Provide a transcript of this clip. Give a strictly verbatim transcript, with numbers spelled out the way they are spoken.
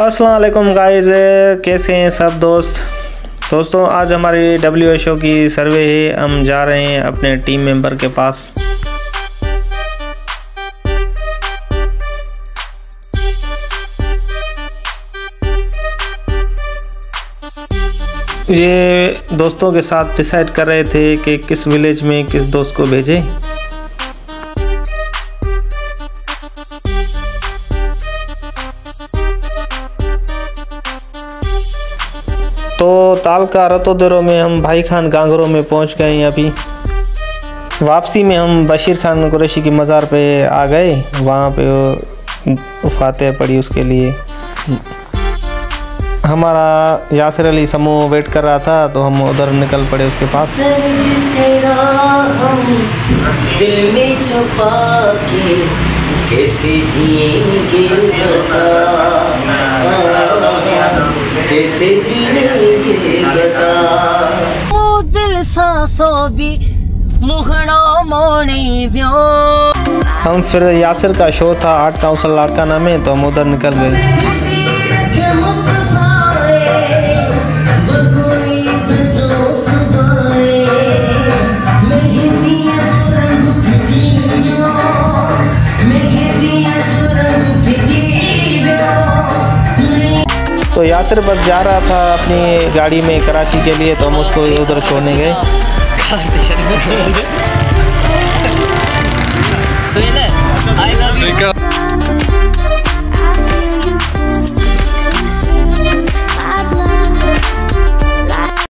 अस्सलाम वालेकुम गाइस, कैसे हैं सब दोस्त दोस्तों आज हमारी डब्ल्यू एच ओ की सर्वे है। हम जा रहे हैं अपने टीम मेंबर के पास। ये दोस्तों के साथ डिसाइड कर रहे थे कि किस विलेज में किस दोस्त को भेजें। तो तालका रतोदरो में हम भाई खान गांगरों में पहुंच गए हैं। अभी वापसी में हम बशीर खान कुरैशी की मज़ार पे आ गए। वहाँ पे फातिहा पड़ी उसके लिए। हमारा यासिर अली समूह वेट कर रहा था तो हम उधर निकल पड़े उसके पास। तेरा हम दिल में छुपा के कैसे जिएंगे बता, कैसे जिएंगे बता। ओ दिल सांसों भी मुहड़ो मोड़ी व्यो। हम फिर यासिर का शो था आर्ट काउंसिल लाड़काना में, तो हम उधर निकल गए। तो यासिर बस जा रहा था अपनी गाड़ी में कराची के लिए, तो हम उसको उधर छोड़ने गए। I love you.